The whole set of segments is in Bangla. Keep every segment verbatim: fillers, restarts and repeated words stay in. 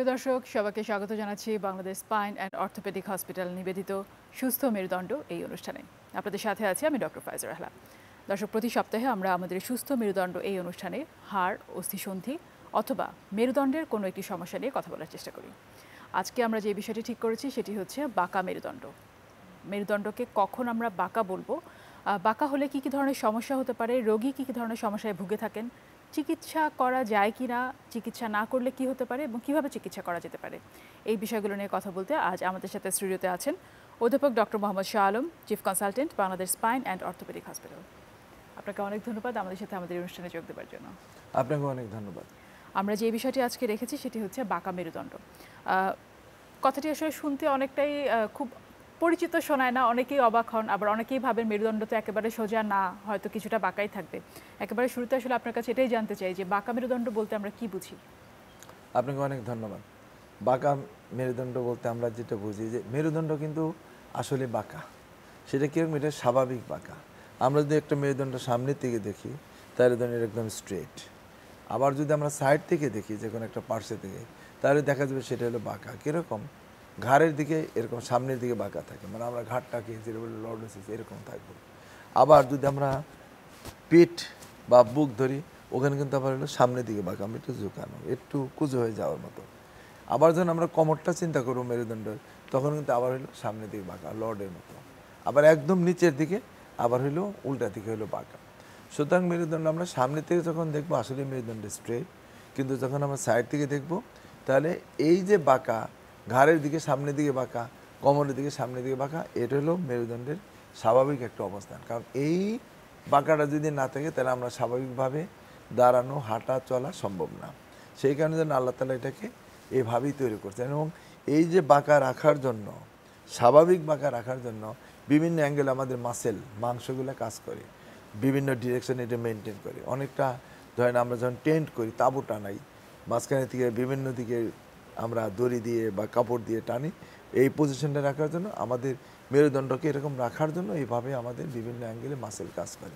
দর্শক সবাইকে স্বাগত জানাচ্ছি Bangladesh spine and orthopaedic hospital নিবেদিত সুস্থ মেরুদণ্ড এই অনুষ্ঠানে। আপনাদের সাথে আছি আমি ডক্টর ফাইজা রাহলা। দর্শক, প্রতি সপ্তাহে আমরা আমাদের সুস্থ মেরুদণ্ড এই অনুষ্ঠানে হাড়, অস্থিসন্ধি অথবা মেরুদণ্ডের কোনো একটি সমস্যা নিয়ে কথা বলার চেষ্টা করি। আজকে আমরা যে বিষয়টি ঠিক করেছি সেটি হচ্ছে বাঁকা মেরুদণ্ড। মেরুদণ্ডকে কখন আমরা বাঁকা বলবো, বাঁকা হলে কী কী ধরনের সমস্যা হতে পারে, রোগী কী কী ধরনের সমস্যায় ভুগে থাকেন, চিকিৎসা করা যায় কি না, চিকিৎসা না করলে কি হতে পারে এবং কীভাবে চিকিৎসা করা যেতে পারে, এই বিষয়গুলো নিয়ে কথা বলতে আজ আমাদের সাথে স্টুডিওতে আছেন অধ্যাপক doctor Mohammad Shah Alam, chief consultant, Bangladesh spine and orthopaedic hospital. আপনাকে অনেক ধন্যবাদ আমাদের সাথে আমাদের অনুষ্ঠানে যোগ দেওয়ার জন্য। আপনাকে অনেক ধন্যবাদ। আমরা যে বিষয়টি আজকে রেখেছি সেটি হচ্ছে বাঁকা মেরুদণ্ড। কথাটি আসলে শুনতে অনেকটাই খুব পরিচিত শোনায় না, অনেকেই অবাক হন, আবার অনেকেই ভাবেন মেরুদণ্ড তো একেবারে সোজা না, হয়তো কিছুটা বাঁকাই থাকবে। একেবারে শুরুতে আসলে আপনার কাছে এটাই জানতে চাই যে বাঁকা মেরুদণ্ড বলতে আমরা কি বুঝি? আপনাকে অনেক ধন্যবাদ। বাঁকা মেরুদণ্ড বলতে আমরা যেটা বুঝি যে মেরুদণ্ড কিন্তু আসলে বাঁকা, সেটা কিরকম, এটা স্বাভাবিক বাঁকা। আমরা যদি একটা মেরুদণ্ড সামনের থেকে দেখি তাহলে ধরুন একদম স্ট্রেট, আবার যদি আমরা সাইড থেকে দেখি যে কোনো একটা পার্শ্বে থেকে তাহলে দেখা যাবে সেটা হলো বাঁকা। কীরকম, ঘাড়ের দিকে এরকম সামনের দিকে বাঁকা থাকে, মানে আমরা ঘাড়টাকে যেটা বলি লর্ডোসিস এরকম থাকবে। আবার যদি আমরা পিঠ বা বুক ধরি ওখানে কিন্তু আবার হলো সামনের দিকে বাঁকা, আমরা একটু ঝুঁকানো, একটু কুজো হয়ে যাওয়ার মতো। আবার যখন আমরা কোমরটা চিন্তা করবো মেরুদণ্ডের, তখন কিন্তু আবার হলো সামনের দিকে বাঁকা লর্ডের মতো। আবার একদম নিচের দিকে আবার হলো উল্টা দিকে হলো বাঁকা। সুতরাং মেরুদণ্ড আমরা সামনে থেকে যখন দেখবো আসলে মেরুদণ্ড স্ট্রেট, কিন্তু যখন আমরা সাইড থেকে দেখবো তাহলে এই যে বাঁকা, ঘাড়ের দিকে সামনের দিকে বাঁকা, কোমরের দিকে সামনের দিকে বাঁকা, এটা হলো মেরুদণ্ডের স্বাভাবিক একটা অবস্থান। কারণ এই বাঁকাটা যদি না থাকে তাহলে আমরা স্বাভাবিকভাবে দাঁড়ানো, হাঁটা, চলা সম্ভব না। সেই কারণে যেন আল্লাহ তাআলা এটাকে এভাবেই তৈরি করছেন। এবং এই যে বাঁকা রাখার জন্য, স্বাভাবিক বাঁকা রাখার জন্য বিভিন্ন অ্যাঙ্গেলে আমাদের মাসেল, মাংসগুলো কাজ করে, বিভিন্ন ডিরেকশন এটা মেনটেন করে। অনেকটা ধরেন আমরা যখন টেন্ট করি, তাঁবু টানাই, মাঝখানে থেকে বিভিন্ন দিকে আমরা দড়ি দিয়ে বা কাপড় দিয়ে টানি, এই পজিশনটা রাখার জন্য আমাদের মেরুদণ্ডকে এরকম রাখার জন্য এইভাবে আমাদের বিভিন্ন অ্যাঙ্গেলে মাসেল কাজ করে।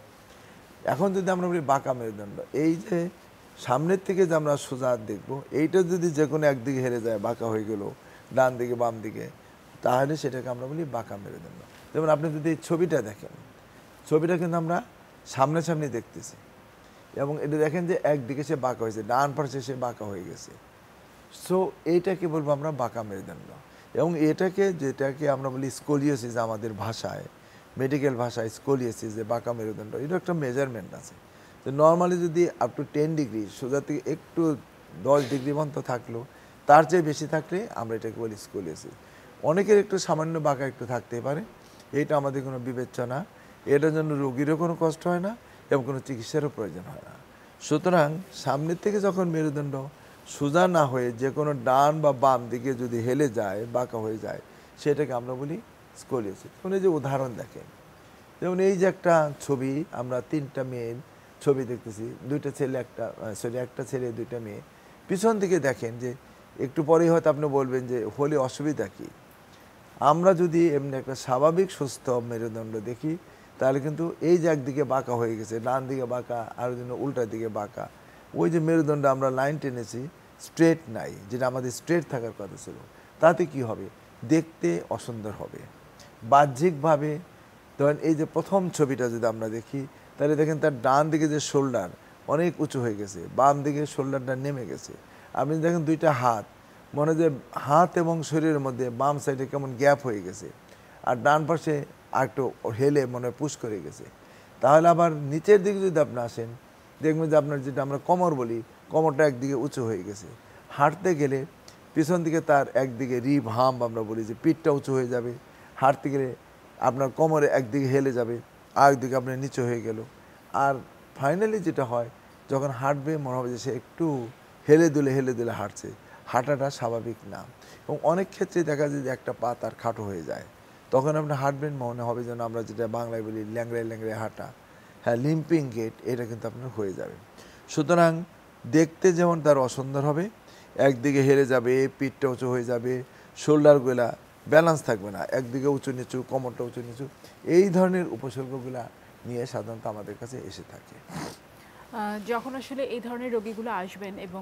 এখন যদি আমরা বলি বাঁকা মেরুদণ্ড, এই যে সামনের থেকে যে আমরা সোজা দেখবো, এইটা যদি যে কোনো একদিকে হেরে যায়, বাঁকা হয়ে গেল ডান দিকে বাম দিকে, তাহলে সেটাকে আমরা বলি বাঁকা মেরুদণ্ড। যেমন আপনি যদি এই ছবিটা দেখেন, ছবিটা কিন্তু আমরা সামনাসামনি দেখতেছি এবং এটা দেখেন যে একদিকে সে বাঁকা হয়েছে, ডান পাশে সে বাঁকা হয়ে গেছে। সো এইটাকে বলবো আমরা বাঁকা মেরুদণ্ড। এবং এটাকে, যেটাকে আমরা বলি স্কোলিওসিস আমাদের ভাষায়, মেডিকেল ভাষায় স্কোলিওসিস, যে বাঁকা মেরুদণ্ড, এটা একটা মেজারমেন্ট আছে। তো নর্মালি যদি আপ টু টেন ডিগ্রি সোজা থেকে একটু দশ ডিগ্রি পর্যন্ত থাকলো, তার চেয়ে বেশি থাকলে আমরা এটাকে বলি স্কোলিওসিস। অনেকের একটু সামান্য বাঁকা একটু থাকতে পারে, এইটা আমাদের কোনো বিবেচনা, এটার জন্য রোগীরও কোনো কষ্ট হয় না এবং কোনো চিকিৎসারও প্রয়োজন হয় না। সুতরাং সামনের থেকে যখন মেরুদণ্ড সোজা না হয়ে যে কোনো ডান বা বাম দিকে যদি হেলে যায়, বাঁকা হয়ে যায়, সেটাকে আমরা বলি স্কোলিওসিস। মানে যে উদাহরণ দেখেন, যেমন এই যে একটা ছবি, আমরা তিনটা মেয়ের ছবি দেখতেছি, দুইটা ছেলে একটা সরি একটা ছেলে দুইটা মেয়ে, পিছন দিকে দেখেন যে একটু পরেই হয়তো আপনি বলবেন যে হলে অসুবিধা কী। আমরা যদি এমনি একটা স্বাভাবিক সুস্থ মেরুদণ্ড দেখি তাহলে কিন্তু এই যে একদিকে বাঁকা হয়ে গেছে, ডান দিকে বাঁকা, আর জন্য উল্টা দিকে বাঁকা, ওই যে মেরুদণ্ড আমরা লাইন টেনেছি স্ট্রেট নাই, যেটা আমাদের স্ট্রেট থাকার কথা ছিল, তাতে কি হবে, দেখতে অসুন্দর হবে। বাহ্যিকভাবে ধরেন এই যে প্রথম ছবিটা যদি আমরা দেখি তাহলে দেখেন তার ডান দিকে যে শোল্ডার অনেক উঁচু হয়ে গেছে, বাম দিকে শোল্ডারটা নেমে গেছে। আপনি দেখেন দুইটা হাত, মনে যে হাত এবং শরীরের মধ্যে বাম সাইডে কেমন গ্যাপ হয়ে গেছে, আর ডান পাশে আর একটু হেলে মনে পুশ করে গেছে। তাহলে আবার নিচের দিকে যদি আপনি আসেন, দেখবেন যে আপনার যেটা আমরা কোমর বলি, কোমরটা একদিকে উঁচু হয়ে গেছে। হাঁটতে গেলে পিছন দিকে তার একদিকে রিব হাম আমরা বলি যে পিঠটা উঁচু হয়ে যাবে, হাঁটতে গেলে আপনার কোমরে একদিকে হেলে যাবে, আর একদিকে আপনার নিচু হয়ে গেল। আর ফাইনালি যেটা হয়, যখন হাঁটবে মনে হবে যে সে একটু হেলে দুলে হেলে দুলে হাঁটছে, হাঁটাটা স্বাভাবিক না। এবং অনেক ক্ষেত্রে দেখা যায় যে একটা পা তার খাটো হয়ে যায়, তখন আপনি হাঁটবেন মনে হবে যেন আমরা যেটা বাংলায় বলি ল্যাংড়ায় ল্যাংড়ায় হাঁটা, হ্যাঁ লিম্পিং গেট, এটা কিন্তু আপনার হয়ে যাবে। সুতরাং দেখতে যেমন তার অসুন্দর হবে, একদিকে হেরে যাবে, পিঠটা উঁচু হয়ে যাবে, শোল্ডারগুলা ব্যালেন্স থাকবে না, একদিকে উঁচু নিচু, কোমরটা উঁচু নিচু, এই ধরনের উপসর্গগুলা নিয়ে সাধারণত আমাদের কাছে এসে থাকে। যখন আসলে এই ধরনের রোগীগুলো আসবেন এবং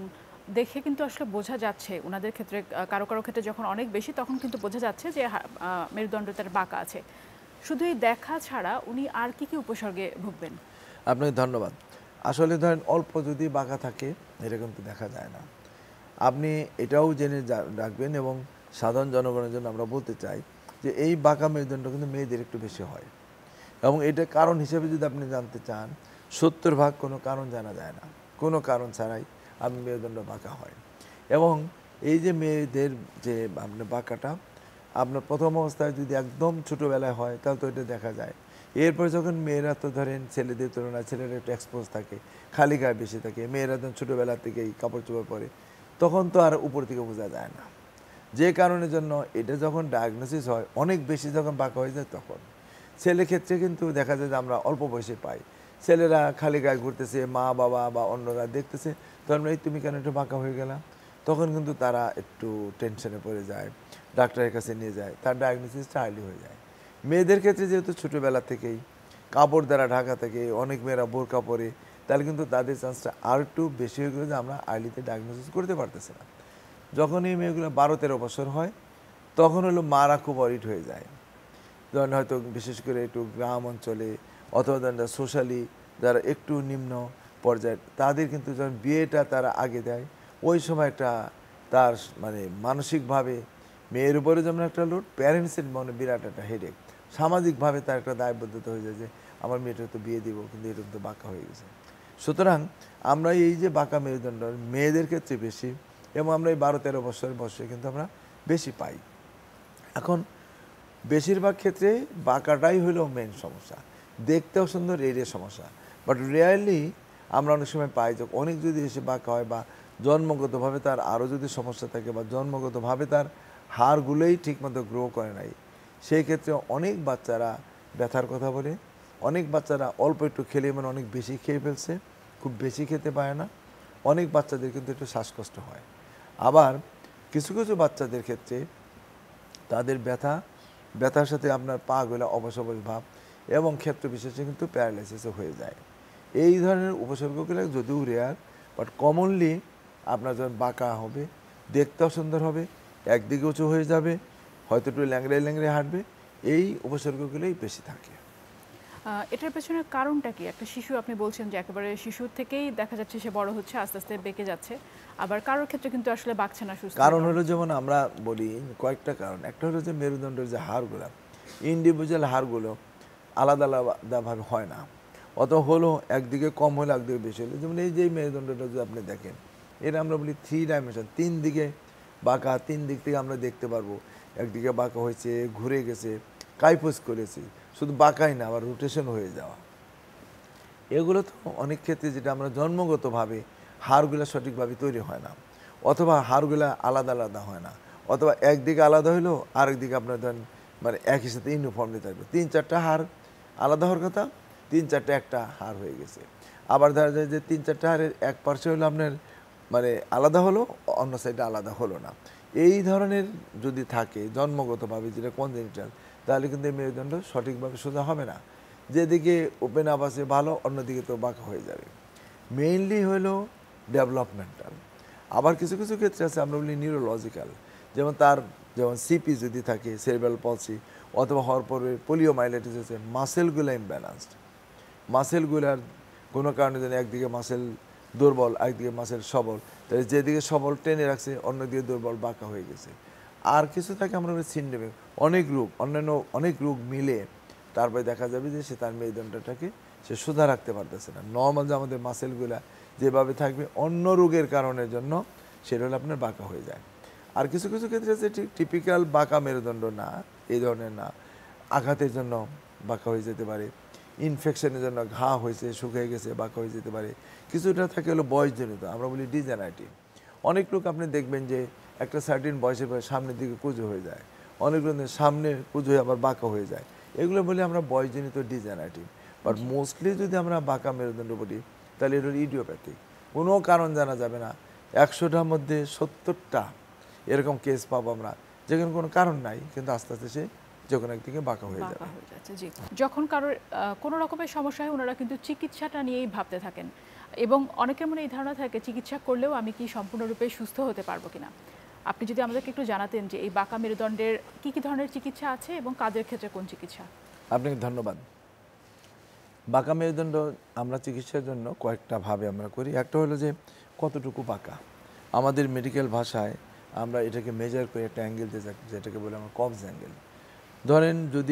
দেখে কিন্তু আসলে বোঝা যাচ্ছে ওনাদের ক্ষেত্রে, কারো কারো ক্ষেত্রে যখন অনেক বেশি তখন কিন্তু বোঝা যাচ্ছে যে মেরুদণ্ড তার বাঁকা আছে। শুধু এই দেখা ছাড়া উনি আর কি কি উপসর্গে ভুগবেন? আপনাকে ধন্যবাদ। আসলে ধরেন অল্প যদি বাঁকা থাকে এটা কিন্তু দেখা যায় না। আপনি এটাও জেনে রাখবেন এবং সাধারণ জনগণের জন্য আমরা বলতে চাই যে এই বাঁকা মেরুদণ্ড কিন্তু মেয়েদের একটু বেশি হয় এবং এটা কারণ হিসেবে যদি আপনি জানতে চান সত্তর ভাগ কোনো কারণ জানা যায় না, কোনো কারণ ছাড়াই আপনি মেরুদণ্ড বাঁকা হয়। এবং এই যে মেয়েদের যে আপনার বাঁকাটা আপনার প্রথম অবস্থায় যদি একদম ছোটোবেলায় হয় তাহলে তো এটা দেখা যায়। এরপর যখন মেয়েরা তো ধরেন ছেলেদের তুলনায় ছেলেরা একটু এক্সপোজ থাকে, খালি গায়ে বেশি থাকে, মেয়েরা যখন ছোটোবেলা থেকেই কাপড় চোপড় পরে তখন তো আর উপর থেকে বোঝা যায় না, যে কারণের জন্য এটা যখন ডায়াগনোসিস হয় অনেক বেশি যখন বাঁকা হয়ে যায় তখন। ছেলে ক্ষেত্রে কিন্তু দেখা যায় যে আমরা অল্প বয়সে পাই, ছেলেরা খালি গায়ে ঘুরতেছে, মা বাবা বা অন্যরা দেখতেছে, তখন এই তুমি কেন একটু বাঁকা হয়ে গেলা, তখন কিন্তু তারা একটু টেনশনে পড়ে যায়, ডাক্তারের কাছে নিয়ে যায়, তার ডায়াগনোসিসটা আর্লি হয়ে যায়। মেয়েদের ক্ষেত্রে যেহেতু ছোটোবেলা থেকেই কাপড় দ্বারা ঢাকা থাকে, অনেক মেয়েরা বোরকা পরে, তাহলে কিন্তু তাদের চান্সটা আর একটু বেশি হয়ে গেলে যে আমরা আর্লিতে ডায়াগনোসিস করতে পারতেছি না। যখন এই মেয়েগুলো বারো তেরো বছর হয় তখন হলো মারা খুব অরিড হয়ে যায়। ধরেন হয়তো বিশেষ করে একটু গ্রাম অঞ্চলে অথবা ধরেন সোশ্যালি যারা একটু নিম্ন পর্যায়ের তাদের কিন্তু যখন বিয়েটা তারা আগে দেয় ওই সময় একটা তার মানে মানসিকভাবে মেয়ের উপরে যেমন একটা লোড, প্যারেন্টসের মনে বিরাট একটা হেডেক, সামাজিকভাবে তার একটা দায়বদ্ধতা হয়ে যায় যে আমার মেয়েটা তো বিয়ে দিব কিন্তু এরকম তো বাঁকা হয়ে গেছে। সুতরাং আমরা এই যে বাঁকা মেরুদণ্ড মেয়েদের ক্ষেত্রে বেশি এবং আমরা এই বারো তেরো বছরের বয়সে কিন্তু আমরা বেশি পাই। এখন বেশিরভাগ ক্ষেত্রে বাঁকাটাই হলো মেন সমস্যা, দেখতেও সুন্দর এর সমস্যা, বাট রিয়ারলি আমরা অনেক সময় পাই যে অনেক যদি এসে বাঁকা হয় বা জন্মগতভাবে তার আরও যদি সমস্যা থাকে বা জন্মগতভাবে তার হাড়গুলোই ঠিকমতো গ্রো করে নাই, সেই ক্ষেত্রে অনেক বাচ্চারা ব্যথার কথা বলে, অনেক বাচ্চারা অল্প একটু খেলে মানে অনেক বেশি খেয়ে ফেলছে, খুব বেশি খেতে পারে না, অনেক বাচ্চাদের কিন্তু একটু শ্বাসকষ্ট হয়। আবার কিছু কিছু বাচ্চাদের ক্ষেত্রে তাদের ব্যথা ব্যথার সাথে আপনার পাগুলো অবসবল ভাব এবং ক্ষেত্র বিশেষে কিন্তু প্যারালাইসিসও হয়ে যায়। এই ধরনের উপসর্গগুলো যদিও রেয়ার, বাট কমনলি আপনার যখন বাঁকা হবে, দেখতেও সুন্দর হবে, একদিকে উঁচু হয়ে যাবে, হয়তো একটু ল্যাংড়ে ল্যাংড়ে হাঁটবে, এই উপসর্গগুলোই বেশি থাকে। এটার পেছনে কারণটা কি? একটা শিশু আপনি বলছেন যে একেবারে শিশু থেকেই দেখা যাচ্ছে সে বড় হচ্ছে, আস্তে আস্তে বেঁকে যাচ্ছে, আবার কারোর ক্ষেত্রে কিন্তু আসলে বাঁকছে না, সুস্থ। কারণ হলো যেমন আমরা বলি কয়েকটা কারণ, একটা হলো যে মেরুদণ্ডের যে হাড়গুলো, ইন্ডিভিজুয়াল হাড়গুলো আলাদা আলাদাভাবে হয় না, অত হলো একদিকে কম হলে একদিকে বেশি হলো। যেমন এই যে মেরুদণ্ডটা যদি আপনি দেখেন, এটা আমরা বলি থ্রি ডাইমেনশন, তিন দিকে বাঁকা, তিন দিক থেকে আমরা দেখতে পারবো, একদিকে বাঁকা হয়েছে, ঘুরে গেছে, কাইফোস করেছে, শুধু বাঁকাই না আবার রোটেশন হয়ে যাওয়া। এগুলো তো অনেক ক্ষেত্রে যেটা আমরা জন্মগতভাবে হাড়গুলো সঠিকভাবে তৈরি হয় না, অথবা হাড়গুলো আলাদা আলাদা হয় না, অথবা একদিকে আলাদা হইলো আরেকদিকে আপনার ধরেন মানে একই সাথে ইউনিফর্মলি থাকবে, তিন চারটা হাড় আলাদা হওয়ার কথা, তিন চারটা একটা হাড় হয়ে গেছে। আবার দেখা যায় যে তিন চারটা হাড়ের এক পার্শ্বে হলো আপনার মানে আলাদা হলো, অন্য সাইডে আলাদা হলো না। এই ধরনের যদি থাকে জন্মগতভাবে যেটা কনজেনিটাল, তাহলে কিন্তু এই মেরুদণ্ড সঠিকভাবে সোজা হবে না, যেদিকে ওপেন আপ আছে ভালো, অন্যদিকে তো বাঁকা হয়ে যাবে। মেইনলি হলো ডেভেলপমেন্টাল। আবার কিছু কিছু ক্ষেত্রে আছে আমরা বলি নিউরোলজিক্যাল, যেমন তার যেমন সিপি যদি থাকে, সেরিব্রাল পলসি, অথবা হওয়ার পরে পোলিওমাইলাইটিস আছে, মাসেলগুলো ইমব্যালেন্সড, মাসেলগুলার কোনো কারণে যেন একদিকে মাসেল দুর্বল একদিকে মাসেল সবল, তাহলে যেদিকে সবল টেনে রাখছে অন্যদিকে দুর্বল বাঁকা হয়ে গেছে। আর কিছু থাকে আমরা বলি সিন্ড্রোমে, অনেক রোগ অন্যান্য অনেক রোগ মিলে তারপরে দেখা যাবে যে সে তার মেরুদণ্ডটাকে সে সোজা রাখতে পারতেছে না। নর্মাল যে আমাদের মাসেলগুলা যেভাবে থাকবে অন্য রোগের কারণের জন্য সেটা হলে আপনার বাঁকা হয়ে যায়। আর কিছু কিছু ক্ষেত্রে আছে ঠিক টিপিক্যাল বাঁকা মেরুদণ্ড না, এই ধরনের না, আঘাতের জন্য বাঁকা হয়ে যেতে পারে, ইনফেকশনের জন্য ঘা হয়েছে শুকিয়ে গেছে বাঁকা হয়ে যেতে পারে, কিছুটা থাকে হলো বয়সজনিত, আমরা বলি ডিজেনারেটিভ। অনেক লোক আপনি দেখবেন যে একটা সার্টিন বয়সের পরে সামনের দিকে কুঁজো হয়ে যায়, অনেক লোকের সামনে কুঁজো হয়ে আবার বাঁকা হয়ে যায়, এগুলো বলি আমরা বয়সজনিত ডিজেনারেটিভ। বাট মোস্টলি যদি আমরা বাঁকা মেরুদণ্ড বলি তাহলে এটা হলো ইডিওপ্যাথিক, কোনো কারণ জানা যাবে না। একশোটার মধ্যে সত্তরটা এরকম কেস পাবো আমরা যেখানে কোনো কারণ নাই, কিন্তু আস্তে আস্তে সে যখন একদিকে বাঁকা হয়ে যাবে। জি, যখন কারোর কোনো রকমের সমস্যা হয় ওনারা কিন্তু চিকিৎসাটা নিয়েই ভাবতে থাকেন। এবং অনেকের মনে এই ধারণা থাকে চিকিৎসা করলেও আমি কি সম্পূর্ণরূপে সুস্থ হতে পারবো কিনা। আপনি যদি আমাদেরকে একটু জানাতেন যে এই বাঁকা মেরুদণ্ডের কী কী ধরনের চিকিৎসা আছে এবং কাদের ক্ষেত্রে কোন চিকিৎসা। আপনাকে ধন্যবাদ। বাঁকা মেরুদণ্ড আমরা চিকিৎসার জন্য কয়েকটা ভাবে আমরা করি। একটা হলো যে কতটুকু বাঁকা, আমাদের মেডিকেল ভাষায় আমরা এটাকে মেজার করে একটা অ্যাঙ্গেল দিয়ে থাকি, যেটাকে বলে আমরা কবজ অ্যাঙ্গেল। ধরেন যদি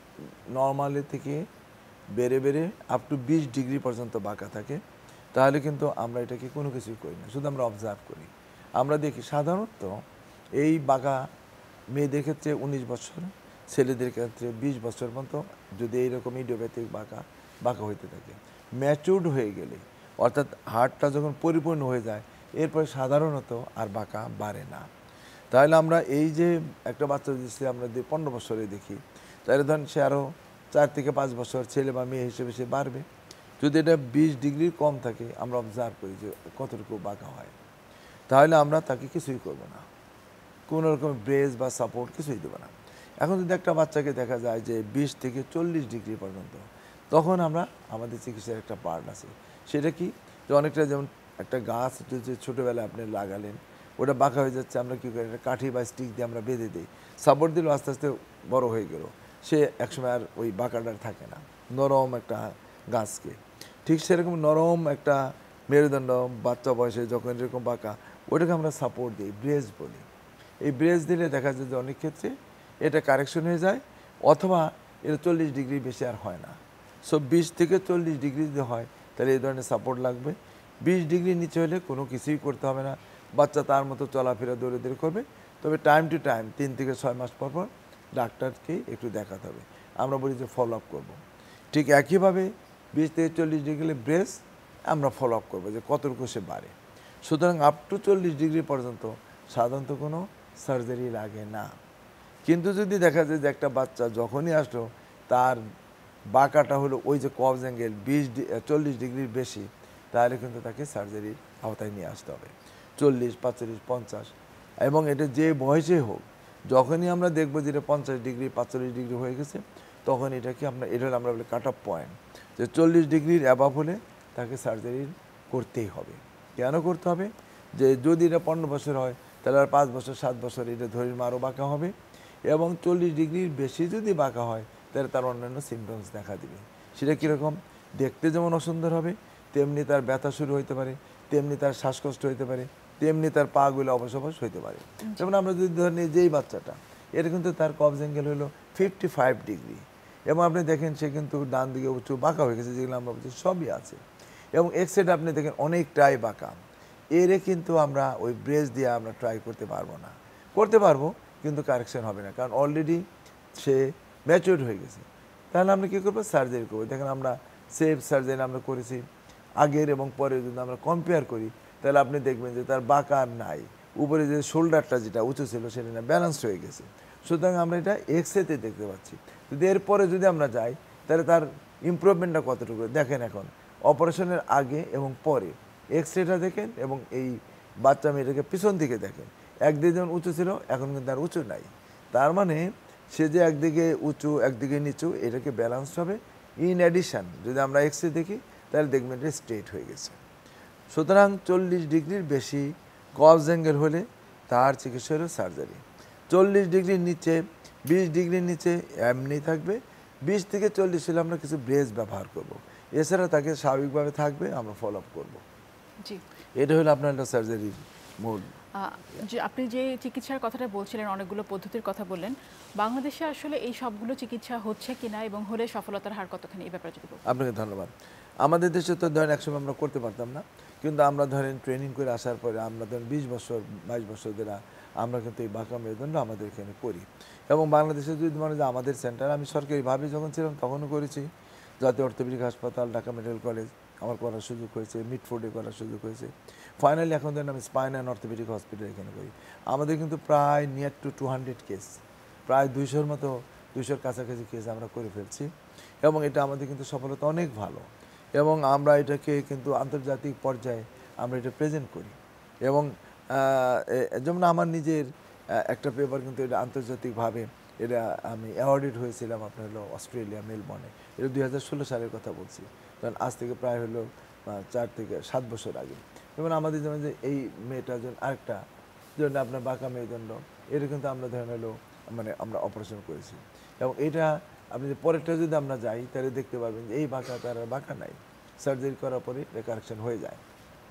নর্মালি থেকে বেড়ে বেড়ে আপ টু বিশ ডিগ্রি পর্যন্ত বাঁকা থাকে, তাহলে কিন্তু আমরা এটাকে কোনো কিছুই করি না, শুধু আমরা অবজার্ভ করি। আমরা দেখি সাধারণত এই বাঁকা মেয়েদের ক্ষেত্রে উনিশ বছর, ছেলেদের ক্ষেত্রে বিশ বছর পর্যন্ত যদি এইরকম ইডিওপ্যাথিক বাঁকা বাঁকা হইতে থাকে। ম্যাচুরড হয়ে গেলে, অর্থাৎ হার্টটা যখন পরিপূর্ণ হয়ে যায়, এরপরে সাধারণত আর বাঁকা বাড়ে না। তাহলে আমরা এই যে একটা বাচ্চা যদি আমরা পনেরো বছরে দেখি, তাহলে ধরেন সে আরও চার থেকে পাঁচ বছর ছেলে বা মেয়ে হিসেবে সে বাড়বে। যদি এটা বিশ ডিগ্রির কম থাকে, আমরা অবজার্ভ করি যে কতটুকু বাঁকা হয়, তাহলে আমরা তাকে কিছুই করবো না, কোনো রকম ব্রেস বা সাপোর্ট কিছুই দেবো না। এখন যদি একটা বাচ্চাকে দেখা যায় যে বিশ থেকে চল্লিশ ডিগ্রি পর্যন্ত, তখন আমরা আমাদের চিকিৎসার একটা পার্ট আছে। সেটা কি, যে অনেকটা যেমন একটা গাছ যদি ছোটোবেলায় আপনি লাগালেন, ওটা বাঁকা হয়ে যাচ্ছে, আমরা কী করি, একটা কাঠি বা স্টিক দিয়ে আমরা বেঁধে দিই, সাপোর্ট দিলেও আস্তে আস্তে বড় হয়ে গেল, সে একসময় আর ওই বাঁকাটার থাকে না, নরম একটা গাছকে। ঠিক সেরকম নরম একটা মেরুদণ্ড বাচ্চা বয়সে যখন এরকম বাঁকা, ওটাকে আমরা সাপোর্ট দিই, ব্রেস বলি। এই ব্রেস দিলে দেখা যায় যে অনেক ক্ষেত্রে এটা কারেকশন হয়ে যায়, অথবা এটা চল্লিশ ডিগ্রি বেশি আর হয় না। সো বিশ থেকে চল্লিশ ডিগ্রি যদি হয়, তাহলে এই ধরনের সাপোর্ট লাগবে। বিশ ডিগ্রি নিচে হলে কোনো কিছুই করতে হবে না, বাচ্চা তার মতো চলাফেরা দৌড়ে দৌড়ে করবে। তবে টাইম টু টাইম তিন থেকে ছয় মাস পর পর ডাক্তারকে একটু দেখাতে হবে, আমরা বলি যে ফলো আপ করবো। ঠিক একইভাবে বিশ থেকে চল্লিশ ডিগ্রি ব্রেস আমরা ফলো আপ করবো যে কতটুকু সে বাড়ে। সুতরাং আপ টু চল্লিশ ডিগ্রি পর্যন্ত সাধারণত কোনো সার্জারি লাগে না। কিন্তু যদি দেখা যায় যে একটা বাচ্চা যখনই আসলো তার বাঁকাটা হলো ওই যে কবজ অ্যাঙ্গেল বিশ চল্লিশ ডিগ্রির বেশি, তাহলে কিন্তু তাকে সার্জারির আওতায় নিয়ে আসতে হবে। চল্লিশ, পাঁচচল্লিশ, পঞ্চাশ, এবং এটা যে বয়সে হোক, যখনই আমরা দেখবো যে এটা পঞ্চাশ ডিগ্রি পাঁচচল্লিশ ডিগ্রি হয়ে গেছে, তখন এটাকে আমরা এটা হলো আমরা বলি কাট অফ পয়েন্ট, যে চল্লিশ ডিগ্রির অ্যাবাভ হলে তাকে সার্জারি করতেই হবে। কেন করতে হবে, যে যদি এটা পনেরো বছর হয়, তাহলে আর পাঁচ বছর সাত বছর এটা ধরে আরও বাঁকা হবে, এবং চল্লিশ ডিগ্রির বেশি যদি বাঁকা হয়, তাহলে তার অন্যান্য সিমটমস দেখা দিবে। সেটা কীরকম, দেখতে যেমন অসুন্দর হবে, তেমনি তার ব্যথা শুরু হইতে পারে, তেমনি তার শ্বাসকষ্ট হইতে পারে, তেমনি তার পাগুলো অবশ অবশ হইতে পারে। যেমন আমরা যদি ধরে নিই যেই বাচ্চাটা, এটা কিন্তু তার কবজ অ্যাঙ্গেল হলো ফিফটি ফাইভ ডিগ্রি, এবং আপনি দেখেন সে কিন্তু ডান দিকে উঁচু বাঁকা হয়ে গেছে, যেগুলো আমরা বলছি সবই আছে, এবং এক্সেড আপনি দেখেন অনেকটাই বাঁকা। এরে কিন্তু আমরা ওই ব্রেস দিয়ে আমরা ট্রাই করতে পারবো না, করতে পারবো কিন্তু কারেকশন হবে না, কারণ অলরেডি সে ম্যাচিউরড হয়ে গেছে। তাহলে আমরা কী করবো, সার্জারি করবো। দেখেন আমরা সেফ সার্জারি আমরা করেছি, আগের এবং পরে যদি আমরা কম্পেয়ার করি, তাহলে আপনি দেখবেন যে তার বাঁকা আর নাই, উপরে যে শোল্ডারটা যেটা উঁচু ছিল সেটা না ব্যালেন্সড হয়ে গেছে। সুতরাং আমরা এটা এক্সরেতে দেখতে পাচ্ছি। যদি এরপরে যদি আমরা যাই, তাহলে তার ইমপ্রুভমেন্টটা কতটুকু দেখেন। এখন অপারেশনের আগে এবং পরে এক্সরেটা দেখেন, এবং এই বাচ্চা মেয়েটাকে পিছন দিকে দেখেন, একদিকে যেমন উঁচু ছিল এখন কিন্তু আর উঁচু নাই। তার মানে সে যে একদিকে উঁচু একদিকে নিচু, এটাকে ব্যালেন্স হবে। ইন অ্যাডিশন যদি আমরা এক্সরে দেখি, তাহলে দেখবেন এটা স্ট্রেট হয়ে গেছে। সুতরাং চল্লিশ ডিগ্রির বেশি কবজ অ্যাঙ্গেল হলে তার চিকিৎসা হলো সার্জারি। চল্লিশ ডিগ্রির নিচে, বিশ ডিগ্রির নিচে এমনি থাকবে। বিশ থেকে চল্লিশ হলে আমরা কিছু ব্রেস ব্যবহার করব, এছাড়া তাকে স্বাভাবিকভাবে থাকবে, আমরা ফলো আপ করবো। জি, এটা হলো আপনার একটা সার্জারির মোড। যে আপনি যে চিকিৎসার কথাটা বলছিলেন, অনেকগুলো পদ্ধতির কথা বললেন, বাংলাদেশে আসলে এই সবগুলো চিকিৎসা হচ্ছে কিনা এবং হলে সফলতার হার কতখানি, এই ব্যাপারে যদি বলতেন। আপনাকে ধন্যবাদ। আমাদের দেশে তো ধরেন একসময় আমরা করতে পারতাম না, কিন্তু আমরা ধরেন ট্রেনিং করে আসার পরে আমরা ধরেন বিশ বছর বাইশ বছর ধরে আমরা কিন্তু এই বাঁকা মেরুদণ্ড আমাদের এখানে করি। এবং বাংলাদেশে যদি মনে যে আমাদের সেন্টার, আমি সরকারিভাবে যখন ছিলাম তখনও করেছি, জাতীয় অর্থোপেডিক হাসপাতাল, ঢাকা মেডিকেল কলেজ আমার করার সুযোগ হয়েছে, মিডফোর্ডে করার সুযোগ হয়েছে। ফাইনালি এখন ধরেন আমি স্পাইন অ্যান্ড অর্থোপেডিক হসপিটাল এখানে করি। আমাদের কিন্তু প্রায় near to two hundred case, প্রায় দুইশোর মতো, দুইশোর কাছাকাছি কেস আমরা করে ফেলছি, এবং এটা আমাদের কিন্তু সফলতা অনেক ভালো। এবং আমরা এটাকে কিন্তু আন্তর্জাতিক পর্যায়ে আমরা এটা প্রেজেন্ট করি। এবং যেমন আমার নিজের একটা পেপার কিন্তু এটা আন্তর্জাতিকভাবে এটা আমি অ্যাওয়ার্ডেড হয়েছিলাম আপনার হলো অস্ট্রেলিয়া মেলবর্নে, এটা দুই হাজার ষোলো সালের কথা বলছি। কারণ আজ থেকে প্রায় হলো চার থেকে সাত বছর আগে। যেমন আমাদের যেমন যে এই মেয়েটার জন্য আরেকটা জন্য আপনার বাঁকা মেরুদণ্ড, এটা কিন্তু আমরা ধরেন হলো মানে আমরা অপারেশন করেছি, এবং এটা আপনি যে পরেরটা যদি আমরা যাই তাহলে দেখতে পাবেন যে এই বাঁকা তার আর বাঁকা নাই, সার্জারি করার পরে এটা কারেকশন হয়ে যায়।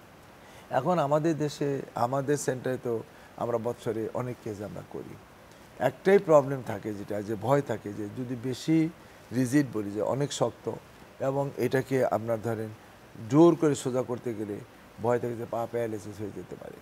এখন আমাদের দেশে আমাদের সেন্টারে তো আমরা বছরে অনেক কেস আমরা করি। একটাই প্রবলেম থাকে, যেটা যে ভয় থাকে যে যদি বেশি রিজিড বলি যে অনেক শক্ত, এবং এটাকে আপনার ধরেন জোর করে সোজা করতে গেলে ভয় থাকে যে পা প্যারালাইসিস হয়ে যেতে পারে।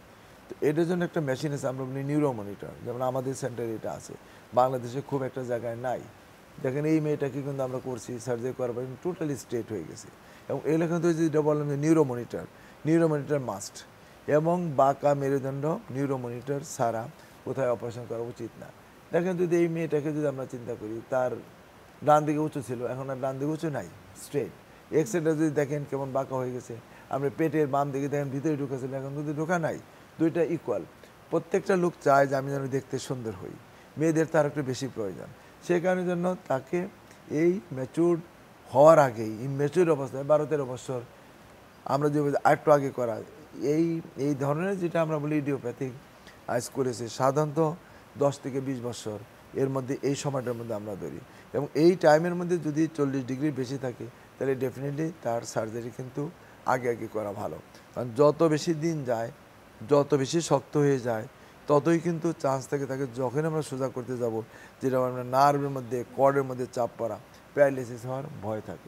তো এটার জন্য একটা মেশিন আছে, আমরা বলি নিউরো মনিটর, যেমন আমাদের সেন্টারে এটা আছে, বাংলাদেশে খুব একটা জায়গায় নাই। দেখেন এই মেয়েটাকে কিন্তু আমরা করছি, সার্জারি করার পর টোটালি স্ট্রেট হয়ে গেছে। এবং এগুলো কিন্তু যেটা বললাম যে neuro monitor, neuro monitor must, এবং বাঁকা মেরুদণ্ড নিউরো মনিটর ছাড়া কোথায় অপারেশন করা উচিত না। দেখেন যদি এই মেয়েটাকে যদি আমরা চিন্তা করি, তার ডান দিকে উঁচু ছিল, এখন আর ডান দিকে উঁচু নাই, স্ট্রেট। এক্সরেটা যদি দেখেন কেমন বাঁকা হয়ে গেছে, আপনি পেটের বাম দিকে দেখেন ভিতরে ঢুকেছিল, এখন কিন্তু ঢোকা নাই, দুইটা ইকুয়াল। প্রত্যেকটা লোক চায় যে আমি যেন দেখতে সুন্দর হই, মেয়েদের তার একটু বেশি প্রয়োজন। সেই কারণের জন্য তাকে এই ম্যাচুর হওয়ার আগেই, ইনম্যাচুর অবস্থায় বারো তেরো বছর আমরা যে আরেকটু আগে করা, এই এই ধরনের যেটা আমরা বলি ইডিওপ্যাথিক আইস করেছে সাধারণত দশ থেকে বিশ বছর এর মধ্যে, এই সময়টার মধ্যে আমরা ধরি। এবং এই টাইমের মধ্যে যদি চল্লিশ ডিগ্রি বেশি থাকে তাহলে ডেফিনেটলি তার সার্জারি কিন্তু আগে আগে করা ভালো। কারণ যত বেশি দিন যায়, যত বেশি শক্ত হয়ে যায়, ততই কিন্তু চান্স থাকে তাকে যখন আমরা সোজা করতে যাব, যেটা আমরা নার্ভের মধ্যে কর্ডের মধ্যে চাপ পড়া, প্যারালাইসিস হওয়ার ভয় থাকে।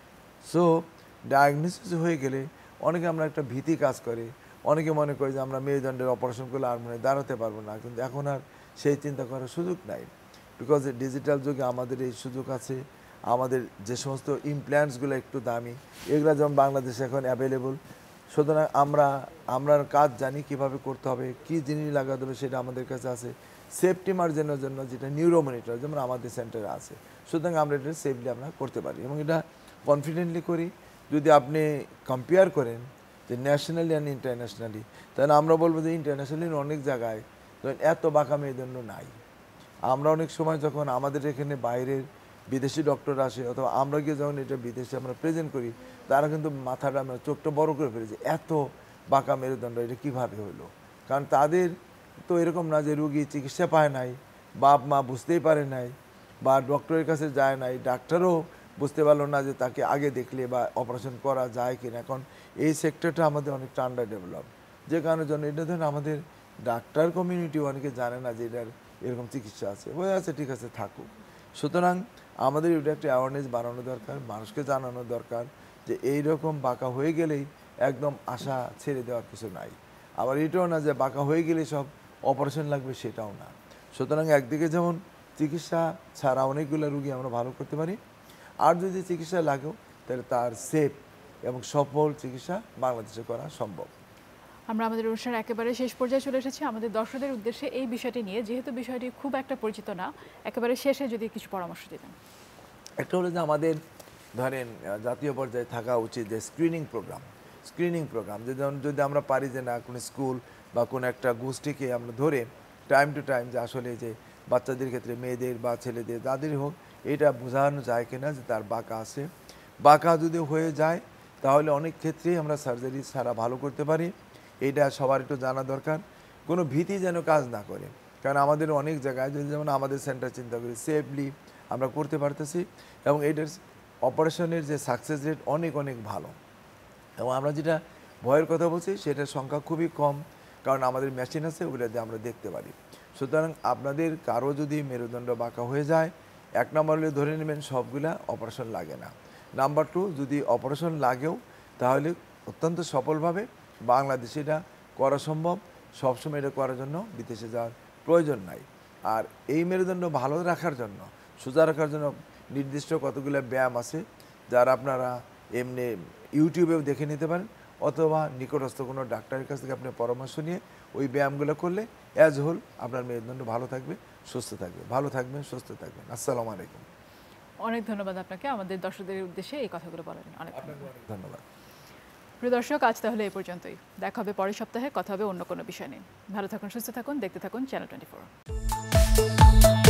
সো ডায়াগনোসিস হয়ে গেলে অনেকে আমরা একটা ভীতি কাজ করে, অনেকে মনে করে যে আমরা মেরুদণ্ডের অপারেশন করলে আর মনে দাঁড়াতে পারবো না, কিন্তু এখন আর সেই চিন্তা করার সুযোগ নাই, বিকজ ডিজিটাল যুগে আমাদের এই সুযোগ আছে। আমাদের যে সমস্ত ইমপ্ল্যান্টসগুলো একটু দামি, এগুলো যেমন বাংলাদেশে এখন অ্যাভেলেবল, সুতরাং আমরা আমরা কাজ জানি কিভাবে করতে হবে, কি জিনিস লাগাতে হবে সেটা আমাদের কাছে আছে। সেফটি মার্জিনের জন্য যেটা নিউরো মনিটর যেমন আমাদের সেন্টারে আছে, সুতরাং আমরা এটা সেফলি আমরা করতে পারি, এবং এটা কনফিডেন্টলি করি। যদি আপনি কম্পেয়ার করেন যে ন্যাশনালি অ্যান্ড ইন্টারন্যাশনালি, তাহলে আমরা বলবো যে ইন্টারন্যাশনালি অনেক জায়গায় এত বাঁকা মেরুদণ্ড নাই। আমরা অনেক সময় যখন আমাদের এখানে বাইরের বিদেশি ডক্টর আসে, অথবা আমরা গিয়ে যখন এটা বিদেশে আমরা প্রেজেন্ট করি, তারা কিন্তু মাথাটা আমরা চোখটা বড় করে ফেলেছে, এত বাঁকা মেরুদণ্ড এটা কীভাবে হলো। কারণ তাদের তো এরকম না যে রুগী চিকিৎসা পায় নাই, বাপ মা বুঝতেই পারে নাই, বা ডক্টরের কাছে যায় নাই, ডাক্তারও বুঝতে পারলো না যে তাকে আগে দেখলে বা অপারেশন করা যায় কিনা। এখন এই সেক্টরটা আমাদের অনেক আন্ডার ডেভেলপ, যে কারণের জন্য এটা ধরেন আমাদের ডাক্তার কমিউনিটি অনেকে জানে না যে এটার এরকম চিকিৎসা আছে, ওই আছে ঠিক আছে থাকুক। সুতরাং আমাদের এটা একটা অ্যাওয়ারনেস বাড়ানো দরকার, মানুষকে জানানো দরকার যে এইরকম বাঁকা হয়ে গেলেই একদম আশা ছেড়ে দেওয়ার কিছু নাই। আবার এটাও না যে বাঁকা হয়ে গেলে সব অপারেশন লাগবে, সেটাও না। সুতরাং একদিকে যেমন চিকিৎসা ছাড়া অনেকগুলো রুগী আমরা ভালো করতে পারি, আর যদি চিকিৎসা লাগেও তাহলে তার সেফ এবং সফল চিকিৎসা বাংলাদেশে করা সম্ভব। আমরা আমাদের অনুষ্ঠানের একেবারে শেষ পর্যায়ে চলে এসেছি। আমাদের দর্শকদের উদ্দেশ্যে এই বিষয়টি নিয়ে, যেহেতু বিষয়টি খুব একটা পরিচিত না, একেবারে শেষে যদি কিছু পরামর্শ দিতেন। একটা হলো যে আমাদের ধরেন জাতীয় পর্যায়ে থাকা উচিত যে স্ক্রিনিং প্রোগ্রাম, স্ক্রিনিং প্রোগ্রাম যে যেমন যদি আমরা পারি যে না কোনো স্কুল বা কোনো একটা গোষ্ঠীকে আমরা ধরে টাইম টু টাইম যে আসলে যে বাচ্চাদের ক্ষেত্রে মেয়েদের বা ছেলেদের যাদেরই হোক, এটা বোঝানো যায় কিনা যে তার বাঁকা আছে। বাঁকা যদি হয়ে যায় তাহলে অনেক ক্ষেত্রেই আমরা সার্জারি ছাড়া ভালো করতে পারি, এইটা সবার একটু জানা দরকার। কোনো ভীতি যেন কাজ না করে, কারণ আমাদের অনেক জায়গায় যদি যেমন আমাদের সেন্টার চিন্তা করি সেফলি আমরা করতে পারতেছি, এবং এটার অপারেশনের যে সাকসেস রেট অনেক অনেক ভালো। এবং আমরা যেটা ভয়ের কথা বলছি সেটার সংখ্যা খুবই কম, কারণ আমাদের মেশিন আছে, ওগুলো দিয়ে আমরা দেখতে পারি। সুতরাং আপনাদের কারো যদি মেরুদণ্ড বাঁকা হয়ে যায়, এক নম্বর হলে ধরে নেবেন সবগুলা অপারেশন লাগে না। নাম্বার টু, যদি অপারেশন লাগেও তাহলে অত্যন্ত সফলভাবে বাংলাদেশে এটা করা সম্ভব। সবসময় এটা করার জন্য বিদেশে যাওয়ার প্রয়োজন নাই। আর এই মেরুদণ্ড ভালো রাখার জন্য, সোজা রাখার জন্য নির্দিষ্ট কতগুলো ব্যায়াম আছে, যারা আপনারা এমনি ইউটিউবেও দেখে নিতে পারেন, অথবা নিকটস্থ কোনো ডাক্তারের কাছ থেকে আপনি পরামর্শ নিয়ে ওই ব্যায়ামগুলো করলে অ্যাজ হোল আপনার মেরুদণ্ড ভালো থাকবে, সুস্থ থাকবে। ভালো থাকবেন, সুস্থ থাকবেন। আসসালামু আলাইকুম। অনেক ধন্যবাদ আপনাকে আমাদের দর্শকদের উদ্দেশ্যে এই কথাগুলো বলার জন্য। অনেক ধন্যবাদ। প্রিয় দর্শক, আজ তাহলে এই পর্যন্তই। দেখা হবে পরের সপ্তাহে, কথা হবে অন্য কোনো বিষয় নিয়ে। ভালো থাকুন, সুস্থ থাকুন, দেখতে থাকুন চ্যানেল টোয়েন্টি ফোর।